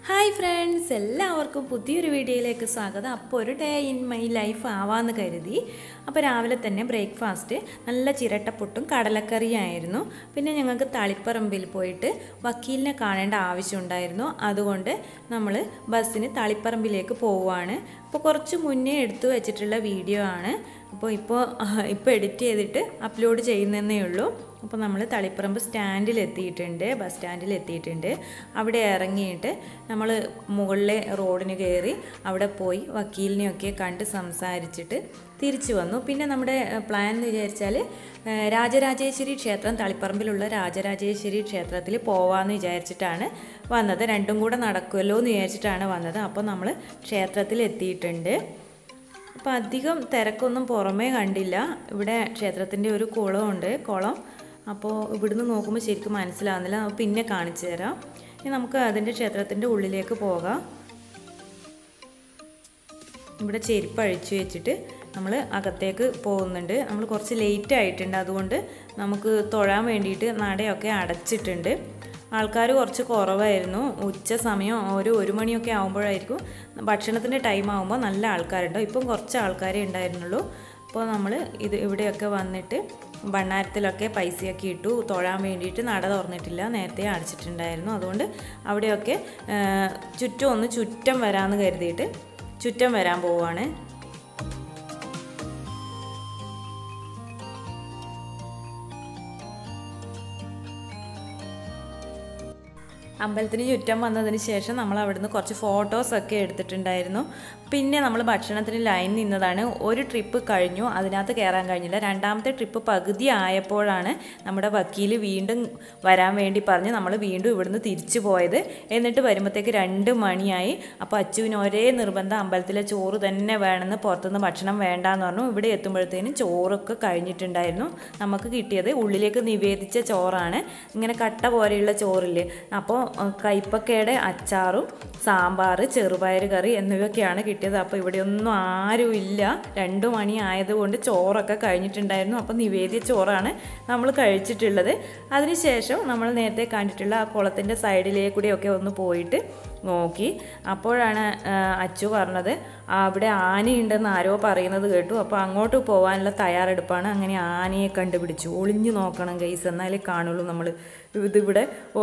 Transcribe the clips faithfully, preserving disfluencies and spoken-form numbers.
Hi friends, എല്ലാവർക്കും പുതിയൊരു വീഡിയോയിലേക്ക് സ്വാഗതം. അപ്പോൾ ഒരു ഡേ ഇൻ മൈ ലൈഫ് ആവാമെന്ന് കരുതി. അപ്പോൾ രാവിലെ തന്നെ ബ്രേക്ക്ഫാസ്റ്റ് നല്ല ചിരട്ടപ്പുട്ടും കടലക്കറിയായിരുന്നു. പിന്നെ ഞങ്ങൾക്ക് തളിപ്പറമ്പിൽ പോയിട്ട് വക്കീലിനെ കാണേണ്ട ആവശ്യമുണ്ടായിരുന്നു. അതുകൊണ്ട് നമ്മൾ ബസ്സിന് തളിപ്പറമ്പിലേക്ക് പോവുകയാണ്. അപ്പോൾ കുറച്ച് മുന്നേ എടുത്തു വെച്ചിട്ടുള്ള വീഡിയോ ആണ്. അപ്പോൾ ഇപ്പോൾ ഇപ്പോൾ എഡിറ്റ് ചെയ്തിട്ട് അപ്ലോഡ് ചെയ്യുന്നതേ ഉള്ളൂ. അപ്പോൾ നമ്മൾ തളിപ്പറമ്പ് സ്റ്റാൻഡിൽ എത്തിയിട്ടുണ്ട്, ബസ് സ്റ്റാൻഡിൽ എത്തിയിട്ടുണ്ട്. അവിടെ ഇറങ്ങിയിട്ട് നമ്മൾ മുകളിലെ റോഡിന് കയറി അവിടെ പോയി വക്കീലിനെയൊക്കെ കണ്ട് സംസാരിച്ചിട്ട് തിരിച്ചു വന്നു. പിന്നെ നമ്മുടെ പ്ലാൻ എന്ന് വിചാരിച്ചാൽ രാജരാജേശ്വരി ക്ഷേത്രം, തളിപ്പറമ്പിലുള്ള രാജരാജേശ്വരി ക്ഷേത്രത്തിൽ പോവാമെന്ന് വിചാരിച്ചിട്ടാണ് വന്നത്. രണ്ടും കൂടെ നടക്കുമല്ലോ എന്ന് വിചാരിച്ചിട്ടാണ് വന്നത്. അപ്പോൾ നമ്മൾ ക്ഷേത്രത്തിൽ എത്തിയിട്ടുണ്ട്. അപ്പോൾ അധികം തിരക്കൊന്നും പുറമേ കണ്ടില്ല. ഇവിടെ ക്ഷേത്രത്തിൻ്റെ ഒരു കുളമുണ്ട്, കുളം. അപ്പോൾ ഇവിടുന്ന് നോക്കുമ്പോൾ ശരിക്കും മനസ്സിലാവുന്നില്ല. പിന്നെ കാണിച്ചു തരാം. ഇനി നമുക്ക് അതിൻ്റെ ക്ഷേത്രത്തിൻ്റെ ഉള്ളിലേക്ക് പോകാം. ഇവിടെ ചെരുപ്പ് അഴിച്ചു വെച്ചിട്ട് നമ്മൾ അകത്തേക്ക് പോകുന്നുണ്ട്. നമ്മൾ കുറച്ച് ലേറ്റ് ആയിട്ടുണ്ട്, അതുകൊണ്ട് നമുക്ക് തൊഴാൻ വേണ്ടിയിട്ട് നടയൊക്കെ അടച്ചിട്ടുണ്ട്. ആൾക്കാർ കുറച്ച് കുറവായിരുന്നു. ഉച്ച സമയം ഒരു ഒരു മണിയൊക്കെ ആകുമ്പോഴായിരിക്കും, ഭക്ഷണത്തിൻ്റെ ടൈം ആകുമ്പോൾ നല്ല ആൾക്കാരുണ്ടാവും. ഇപ്പം കുറച്ച് ആൾക്കാരേ ഉണ്ടായിരുന്നുള്ളൂ. അപ്പോൾ നമ്മൾ ഇത് ഇവിടെയൊക്കെ വന്നിട്ട് ഭണ്ണാരത്തിലൊക്കെ പൈസയൊക്കെ ഇട്ടു. തൊഴാൻ വേണ്ടിയിട്ട് നട തുറന്നിട്ടില്ല, നേരത്തെ അടച്ചിട്ടുണ്ടായിരുന്നു. അതുകൊണ്ട് അവിടെയൊക്കെ ചുറ്റും ഒന്ന് ചുറ്റം വരാമെന്ന് കരുതിയിട്ട് ചുറ്റം വരാൻ പോവുകയാണ്. അമ്പലത്തിന് ചുറ്റം വന്നതിന് ശേഷം നമ്മൾ അവിടുന്ന് കുറച്ച് ഫോട്ടോസൊക്കെ എടുത്തിട്ടുണ്ടായിരുന്നു. പിന്നെ നമ്മൾ ഭക്ഷണത്തിന് ലൈൻ നിന്നതാണ്. ഒരു ട്രിപ്പ് കഴിഞ്ഞു, അതിനകത്ത് കയറാൻ കഴിഞ്ഞില്ല. രണ്ടാമത്തെ ട്രിപ്പ് പകുതി ആയപ്പോഴാണ് നമ്മുടെ വക്കീൽ വീണ്ടും വരാൻ വേണ്ടി പറഞ്ഞ് നമ്മൾ വീണ്ടും ഇവിടുന്ന് തിരിച്ചു പോയത്. എന്നിട്ട് വരുമ്പോഴത്തേക്ക് രണ്ട് മണിയായി. അപ്പോൾ അച്ചുവിന് ഒരേ നിർബന്ധം, അമ്പലത്തിലെ ചോറ് തന്നെ വേണമെന്ന്, പുറത്തുനിന്ന് ഭക്ഷണം വേണ്ടാന്ന് പറഞ്ഞു. ഇവിടെ എത്തുമ്പോഴത്തേനും ചോറൊക്കെ കഴിഞ്ഞിട്ടുണ്ടായിരുന്നു. നമുക്ക് കിട്ടിയത് ഉള്ളിലേക്ക് നിവേദിച്ച ചോറാണ്, ഇങ്ങനെ കട്ട പോലെയുള്ള ചോറില്ലേ. അപ്പോൾ കൈപ്പക്കയുടെ അച്ചാറും സാമ്പാർ, ചെറുപയർ കറി എന്നിവയൊക്കെയാണ് കിട്ടിയത്. അപ്പോൾ ഇവിടെയൊന്നും ആരും ഇല്ല. രണ്ടു മണി ആയതുകൊണ്ട് ചോറൊക്കെ കഴിഞ്ഞിട്ടുണ്ടായിരുന്നു. അപ്പോൾ നിവേദ്യ ചോറാണ് നമ്മൾ കഴിച്ചിട്ടുള്ളത്. അതിനുശേഷം നമ്മൾ നേരത്തെ കണ്ടിട്ടുള്ള ആ കുളത്തിൻ്റെ സൈഡിലേക്കൂടെയൊക്കെ ഒന്ന് പോയിട്ട് നോക്കി. അപ്പോഴാണ് അച്ചു പറഞ്ഞത് അവിടെ ആനയുണ്ടെന്ന് ആരോ പറയുന്നത് കേട്ടു. അപ്പോൾ അങ്ങോട്ട് പോകാനുള്ള തയ്യാറെടുപ്പാണ്. അങ്ങനെ ആനയെ കണ്ടുപിടിച്ചു. ഒളിഞ്ഞു നോക്കണം ഗൈസ്, എന്നാലേ കാണുള്ളൂ. നമ്മൾ ഇതിവിടെ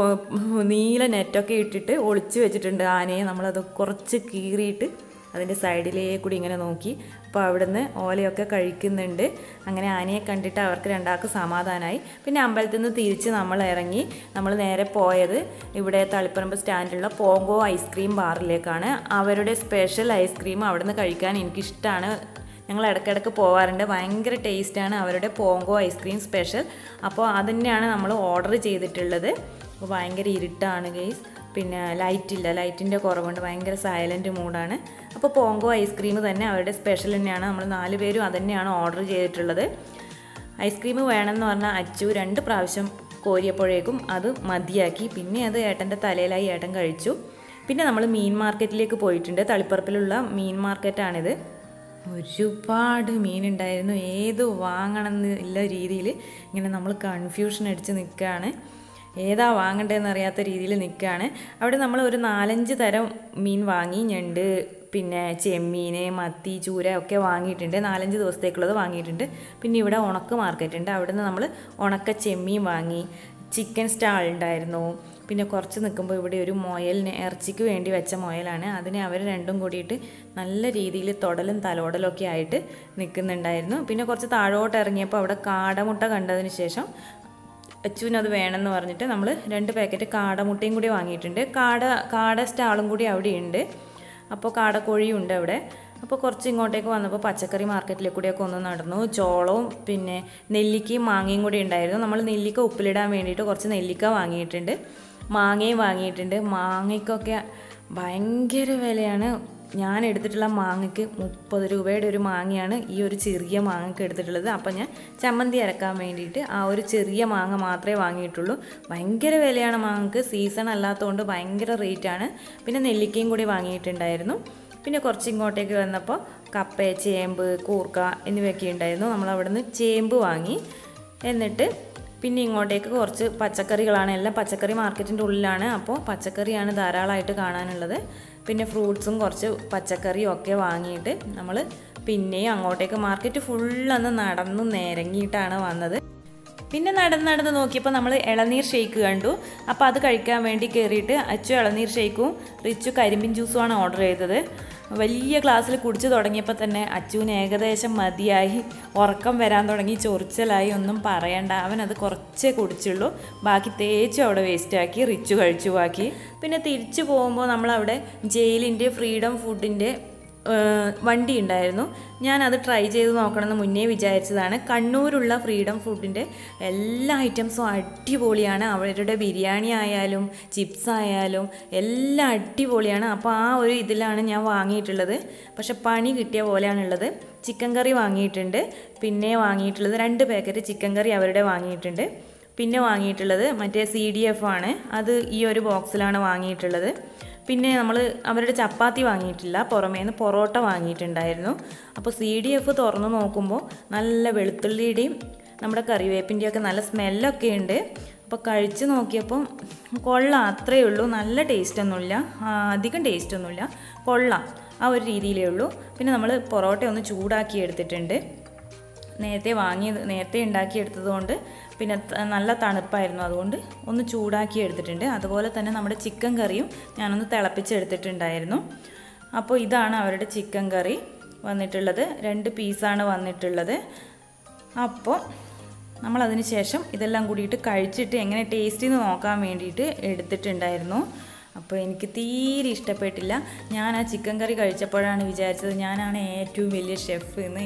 നീല നെറ്റൊക്കെ ഇട്ടിട്ട് ഒളിച്ചു വെച്ചിട്ടുണ്ട് ആനയെ. നമ്മളത് കുറച്ച് കീറിയിട്ട് അതിൻ്റെ സൈഡിലേക്കൂടി ഇങ്ങനെ നോക്കി. അപ്പോൾ അവിടുന്ന് ഓലയൊക്കെ കഴിക്കുന്നുണ്ട്. അങ്ങനെ ആനയെ കണ്ടിട്ട് അവർക്ക് രണ്ടാൾക്ക് സമാധാനമായി. പിന്നെ അമ്പലത്തിൽ നിന്ന് തിരിച്ച് നമ്മൾ ഇറങ്ങി. നമ്മൾ നേരെ പോയത് ഇവിടെ തളിപ്പറമ്പ് സ്റ്റാൻഡിലുള്ള പോങ്കോ ഐസ്ക്രീം ബാറിലേക്കാണ്. അവരുടെ സ്പെഷ്യൽ ഐസ്ക്രീം അവിടുന്ന് കഴിക്കാൻ എനിക്കിഷ്ടമാണ്. ഞങ്ങൾ ഇടയ്ക്കിടയ്ക്ക് പോകാറുണ്ട്. ഭയങ്കര ടേസ്റ്റാണ് അവരുടെ പോങ്കോ ഐസ്ക്രീം സ്പെഷ്യൽ. അപ്പോൾ അത് തന്നെയാണ് നമ്മൾ ഓർഡർ ചെയ്തിട്ടുള്ളത്. അപ്പോൾ ഭയങ്കര ഇരുട്ടാണ് ഗൈസ്, പിന്നെ ലൈറ്റില്ല, ലൈറ്റിൻ്റെ കുറവുണ്ട്, ഭയങ്കര സൈലൻറ്റ് മൂഡാണ്. അപ്പോൾ പോങ്കോ ഐസ്ക്രീം തന്നെ അവരുടെ സ്പെഷ്യൽ തന്നെയാണ്. നമ്മൾ നാല് പേരും അത് തന്നെയാണ് ഓർഡർ ചെയ്തിട്ടുള്ളത്. ഐസ്ക്രീം വേണമെന്ന് പറഞ്ഞാൽ അച്ചു രണ്ട് പ്രാവശ്യം കോരിയപ്പോഴേക്കും അത് മതിയാക്കി. പിന്നെ അത് ഏട്ടൻ്റെ തലയിലായി, ഏട്ടൻ കഴിച്ചു. പിന്നെ നമ്മൾ മീൻ മാർക്കറ്റിലേക്ക് പോയിട്ടുണ്ട്. തളിപ്പറമ്പിലുള്ള മീൻ മാർക്കറ്റാണിത്. ഒരുപാട് മീനുണ്ടായിരുന്നു. ഏത് വാങ്ങണമെന്നില്ല രീതിയിൽ ഇങ്ങനെ നമ്മൾ കൺഫ്യൂഷൻ അടിച്ച് നിൽക്കുകയാണ്. ഏതാ വാങ്ങണ്ടതെന്ന് അറിയാത്ത രീതിയിൽ നിൽക്കുകയാണ്. അവിടെ നമ്മൾ ഒരു നാലഞ്ച് തരം മീൻ വാങ്ങി. ഞണ്ട്, പിന്നെ ചെമ്മീൻ, മത്തി, ചൂര ഒക്കെ വാങ്ങിയിട്ടുണ്ട്. നാലഞ്ച് ദിവസത്തേക്കുള്ളത് വാങ്ങിയിട്ടുണ്ട്. പിന്നെ ഇവിടെ ഉണക്ക മാർക്കറ്റ് ഉണ്ട്. അവിടെ നിന്ന് നമ്മൾ ഉണക്ക ചെമ്മീൻ വാങ്ങി. ചിക്കൻ സ്റ്റാൾ ഉണ്ടായിരുന്നു. പിന്നെ കുറച്ച് നിൽക്കുമ്പോൾ ഇവിടെ ഒരു മുയലിന് ഇറച്ചിക്ക് വേണ്ടി വെച്ച മുയലാണ്. അതിനെ അവർ രണ്ടും കൂടിയിട്ട് നല്ല രീതിയിൽ തൊടലും തലോടലും ഒക്കെ ആയിട്ട് നിൽക്കുന്നുണ്ടായിരുന്നു. പിന്നെ കുറച്ച് താഴോട്ട് ഇറങ്ങിയപ്പോൾ അവിടെ കാടമുട്ട കണ്ടതിന് ശേഷം അച്ചുവിനത് വേണമെന്ന് പറഞ്ഞിട്ട് നമ്മൾ രണ്ട് പാക്കറ്റ് കാടമുട്ടയും കൂടി വാങ്ങിയിട്ടുണ്ട്. കാട കാട സ്റ്റാളും കൂടി അവിടെയുണ്ട്. അപ്പോൾ കാടക്കോഴിയും ഉണ്ട് അവിടെ. അപ്പോൾ കുറച്ച് ഇങ്ങോട്ടേക്ക് വന്നപ്പോൾ പച്ചക്കറി മാർക്കറ്റിലേക്ക് കൂടിയൊക്കെ ഒന്ന് നടന്നു. ചോളവും പിന്നെ നെല്ലിക്കയും മാങ്ങയും കൂടി ഉണ്ടായിരുന്നു. നമ്മൾ നെല്ലിക്ക ഉപ്പിലിടാൻ വേണ്ടിയിട്ട് കുറച്ച് നെല്ലിക്ക വാങ്ങിയിട്ടുണ്ട്, മാങ്ങയും വാങ്ങിയിട്ടുണ്ട്. മാങ്ങയ്ക്കൊക്കെ ഭയങ്കര വിലയാണ്. ഞാൻ എടുത്തിട്ടുള്ള മാങ്ങയ്ക്ക് മുപ്പത് രൂപയുടെ ഒരു മാങ്ങയാണ് ഈ ഒരു ചെറിയ മാങ്ങയ്ക്ക് എടുത്തിട്ടുള്ളത്. അപ്പം ഞാൻ ചമ്മന്തി അരക്കാൻ വേണ്ടിയിട്ട് ആ ഒരു ചെറിയ മാങ്ങ മാത്രമേ വാങ്ങിയിട്ടുള്ളൂ. ഭയങ്കര വിലയാണ് മാങ്ങയ്ക്ക്, സീസൺ അല്ലാത്തതുകൊണ്ട് ഭയങ്കര റേറ്റാണ്. പിന്നെ നെല്ലിക്കയും കൂടി വാങ്ങിയിട്ടുണ്ടായിരുന്നു. പിന്നെ കുറച്ച് ഇങ്ങോട്ടേക്ക് വന്നപ്പോൾ കപ്പ, ചേമ്പ്, കൂർക്ക എന്നിവയൊക്കെ ഉണ്ടായിരുന്നു. നമ്മൾ അവിടെ നിന്ന് ചേമ്പ് വാങ്ങി. എന്നിട്ട് പിന്നെ ഇങ്ങോട്ടേക്ക് കുറച്ച് പച്ചക്കറികളാണ്, എല്ലാം പച്ചക്കറി മാർക്കറ്റിൻ്റെ ഉള്ളിലാണ്. അപ്പോൾ പച്ചക്കറിയാണ് ധാരാളമായിട്ട് കാണാനുള്ളത്. പിന്നെ ഫ്രൂട്ട്സും കുറച്ച് പച്ചക്കറിയും ഒക്കെ വാങ്ങിയിട്ട് നമ്മൾ പിന്നെയും അങ്ങോട്ടേക്ക് മാർക്കറ്റ് ഫുള്ളൊന്ന് നടന്നു നിരങ്ങിയിട്ടാണ് വന്നത്. പിന്നെ നടന്ന് നടന്ന് നോക്കിയപ്പോൾ നമ്മൾ ഇളനീർ ഷേക്ക് കണ്ടു. അപ്പോൾ അത് കഴിക്കാൻ വേണ്ടി കയറിയിട്ട് അച്ചു ഇളനീർ ഷേക്കും റിച്ചു കരിമ്പിൻ ജ്യൂസുമാണ് ഓർഡർ ചെയ്തത്. വലിയ ഗ്ലാസ്സിൽ കുടിച്ച് തുടങ്ങിയപ്പോൾ തന്നെ അച്ചുവിന് ഏകദേശം മതിയായി, ഉറക്കം വരാൻ തുടങ്ങി, ചൊറിച്ചലായി, ഒന്നും പറയണ്ട. അവനത് കുറച്ചേ കുടിച്ചുള്ളൂ, ബാക്കി തേച്ചും അവിടെ വേസ്റ്റാക്കി, റിച്ചു കഴിച്ചു ബാക്കി. പിന്നെ തിരിച്ചു പോകുമ്പോൾ നമ്മളവിടെ ജയിലിൻ്റെ ഫ്രീഡം ഫുഡിൻ്റെ വണ്ടി ഉണ്ടായിരുന്നു. ഞാനത് ട്രൈ ചെയ്ത് നോക്കണമെന്ന് മുന്നേ വിചാരിച്ചതാണ്. കണ്ണൂരുള്ള ഫ്രീഡം ഫുഡിൻ്റെ എല്ലാ ഐറ്റംസും അടിപൊളിയാണ്. അവരുടെ ബിരിയാണി ആയാലും ചിപ്സ് ആയാലും എല്ലാം അടിപൊളിയാണ്. അപ്പോൾ ആ ഒരു ഇതിലാണ് ഞാൻ വാങ്ങിയിട്ടുള്ളത്. പക്ഷെ പണി കിട്ടിയ പോലെയാണുള്ളത്. ചിക്കൻ കറി വാങ്ങിയിട്ടുണ്ട്, പിന്നെ വാങ്ങിയിട്ടുള്ളത് രണ്ട് പാക്കറ്റ് ചിക്കൻ കറി അവരുടെ വാങ്ങിയിട്ടുണ്ട്. പിന്നെ വാങ്ങിയിട്ടുള്ളത് മറ്റേ സി ഡി എഫ് ആണ്, അത് ഈ ഒരു ബോക്സിലാണ് വാങ്ങിയിട്ടുള്ളത്. പിന്നെ നമ്മൾ അവരുടെ ചപ്പാത്തി വാങ്ങിയിട്ടില്ല, പുറമേന്ന് പൊറോട്ട വാങ്ങിയിട്ടുണ്ടായിരുന്നു. അപ്പോൾ സി ഡി എഫ് തുറന്ന് നോക്കുമ്പോൾ നല്ല വെളുത്തുള്ളിയുടെയും നമ്മുടെ കറിവേപ്പിൻ്റെയൊക്കെ നല്ല സ്മെല്ലൊക്കെ ഉണ്ട്. അപ്പോൾ കഴിച്ച് നോക്കിയപ്പം കൊള്ളാം, അത്രയേ ഉള്ളൂ. നല്ല ടേസ്റ്റൊന്നുമില്ല, അധികം ടേസ്റ്റൊന്നുമില്ല, കൊള്ളാം, ആ ഒരു രീതിയിലേ ഉള്ളൂ. പിന്നെ നമ്മൾ പൊറോട്ട ഒന്ന് ചൂടാക്കി എടുത്തിട്ടുണ്ട്. നേരത്തെ വാങ്ങി നേരത്തെ ഉണ്ടാക്കിയെടുത്തത് കൊണ്ട് പിന്നെ നല്ല തണുപ്പായിരുന്നു, അതുകൊണ്ട് ഒന്ന് ചൂടാക്കി എടുത്തിട്ടുണ്ട്. അതുപോലെ തന്നെ നമ്മുടെ ചിക്കൻ കറിയും ഞാനൊന്ന് തിളപ്പിച്ചെടുത്തിട്ടുണ്ടായിരുന്നു. അപ്പോൾ ഇതാണ് അവരുടെ ചിക്കൻ കറി വന്നിട്ടുള്ളത്, രണ്ട് പീസാണ് വന്നിട്ടുള്ളത്. അപ്പോൾ നമ്മളതിന് ശേഷം ഇതെല്ലാം കൂടിയിട്ട് കഴിച്ചിട്ട് എങ്ങനെ ടേസ്റ്റ് ചെയ്ത് നോക്കാൻ വേണ്ടിയിട്ട് എടുത്തിട്ടുണ്ടായിരുന്നു. അപ്പോൾ എനിക്ക് തീരെ ഇഷ്ടപ്പെട്ടില്ല. ഞാൻ ആ ചിക്കൻ കറി കഴിച്ചപ്പോഴാണ് വിചാരിച്ചത് ഞാനാണ് ഏറ്റവും വലിയ ഷെഫ് എന്ന്.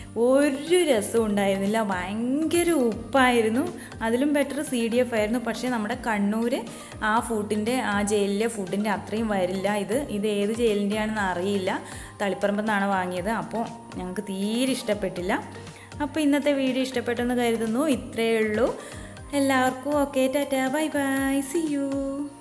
ഒരു രസവും ഉണ്ടായിരുന്നില്ല, ഭയങ്കര ഉപ്പായിരുന്നു. അതിലും ബെറ്റർ സി ഡി എഫ് ആയിരുന്നു. പക്ഷേ നമ്മുടെ കണ്ണൂർ ആ ഫുഡിൻ്റെ, ആ ജയിലിലെ ഫുഡിൻ്റെ അത്രയും വരില്ല. ഇത് ഇത് ഏത് ജയിലിൻ്റെയാണെന്ന് അറിയില്ല, തളിപ്പറമ്പിൽ നിന്നാണ് വാങ്ങിയത്. അപ്പോൾ ഞങ്ങൾക്ക് തീരെ ഇഷ്ടപ്പെട്ടില്ല. അപ്പോൾ ഇന്നത്തെ വീഡിയോ ഇഷ്ടപ്പെട്ടെന്ന് കരുതുന്നു. ഇത്രയേ ഉള്ളൂ. എല്ലാവർക്കും okay, tata, bye bye, see U.